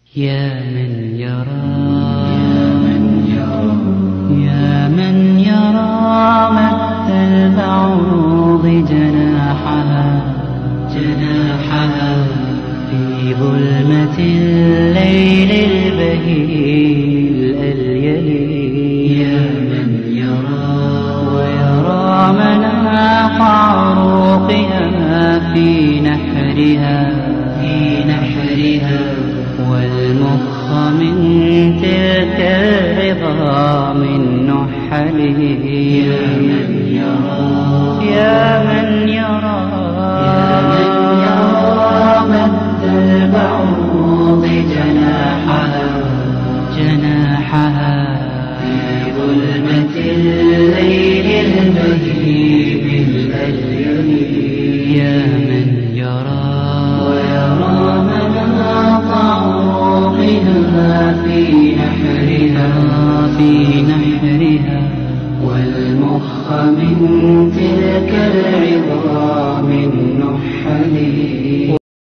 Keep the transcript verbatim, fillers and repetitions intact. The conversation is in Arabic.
يا من يرى يا من يرى مد البعوض جناحها جناحها في ظلمة الليل البهيل الأليل. يا من يرى ويرى مناح عروقها في نحرها في نحرها والمخ من تلك العظام النحل. يا من يرى يا من يرى يا من يرى مد البعوض جناحها جناحها في ظلمة الليل البهيم الأليل. يا من يرى ويرى مناط عروقها في نحرها في نحرها والمخ من تلك العظام